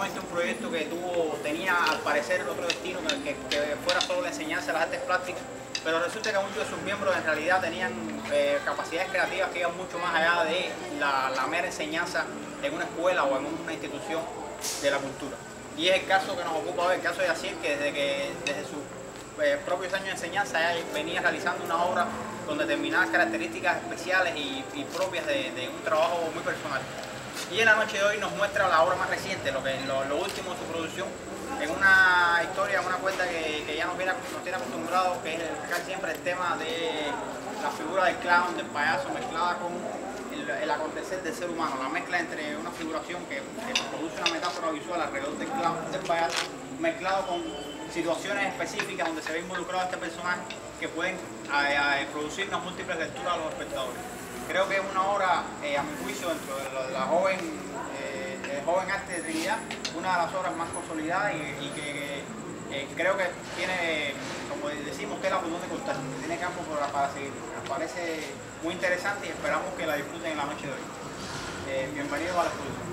momento un proyecto que tenía al parecer otro destino, que fuera solo la enseñanza de las artes plásticas, pero resulta que muchos de sus miembros en realidad tenían capacidades creativas que iban mucho más allá de la mera enseñanza en una escuela o en una institución de la cultura. Y es el caso que nos ocupa hoy, el caso de Yacier, que desde sus propios años de enseñanza venía realizando una obra con determinadas características especiales y propias de un trabajo muy personal. Y en la noche de hoy nos muestra la obra más reciente, lo último de su producción, en una historia, una cuenta que ya nos tiene acostumbrados, que es casi siempre el tema de la figura del clown, del payaso, mezclada con el acontecer del ser humano, la mezcla entre una figuración que produce una metáfora visual alrededor del clown, del payaso, mezclado con situaciones específicas donde se ve involucrado este personaje que pueden producirnos múltiples lecturas a los espectadores. Creo que es una obra, a mi juicio, dentro de la joven arte de Trinidad, una de las obras más consolidadas y que creo que tiene, como decimos, tela por donde cortar, tiene campo para seguir. Nos parece muy interesante y esperamos que la disfruten en la noche de hoy. Bienvenidos a la exposición.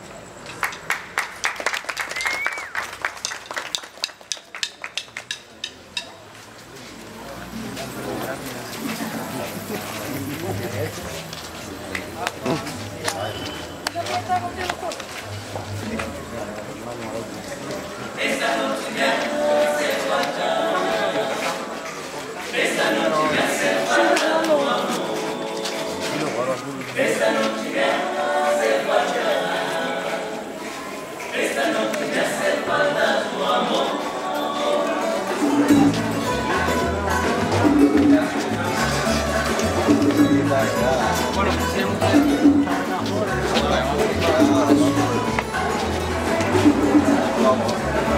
Esta noche me hace falta, esta noche me hace falta tu amor, esta noche me hace falta, esta noche me hace falta tu amor. Bueno,